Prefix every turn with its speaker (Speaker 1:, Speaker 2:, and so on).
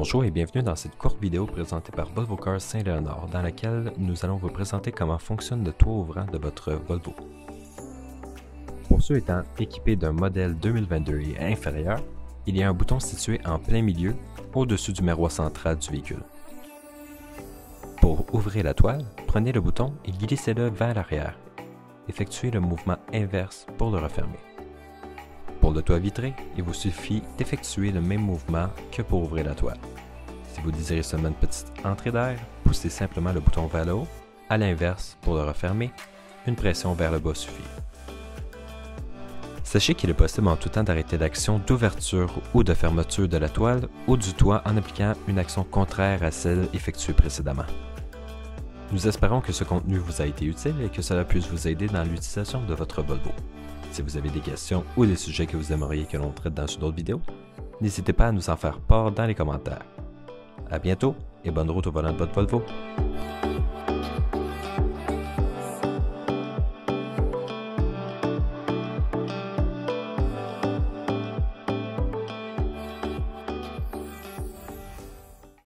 Speaker 1: Bonjour et bienvenue dans cette courte vidéo présentée par Volvo Cars Saint-Léonard dans laquelle nous allons vous présenter comment fonctionne le toit ouvrant de votre Volvo. Pour ceux étant équipés d'un modèle 2022 et inférieur, il y a un bouton situé en plein milieu au-dessus du miroir central du véhicule. Pour ouvrir la toile, prenez le bouton et glissez-le vers l'arrière. Effectuez le mouvement inverse pour le refermer. Pour le toit vitré, il vous suffit d'effectuer le même mouvement que pour ouvrir la toile. Si vous désirez seulement une petite entrée d'air, poussez simplement le bouton vers le haut. À l'inverse, pour le refermer, une pression vers le bas suffit. Sachez qu'il est possible en tout temps d'arrêter l'action d'ouverture ou de fermeture de la toile ou du toit en appliquant une action contraire à celle effectuée précédemment. Nous espérons que ce contenu vous a été utile et que cela puisse vous aider dans l'utilisation de votre Volvo. Si vous avez des questions ou des sujets que vous aimeriez que l'on traite dans une autre vidéo, n'hésitez pas à nous en faire part dans les commentaires. À bientôt et bonne route au volant de votre Volvo!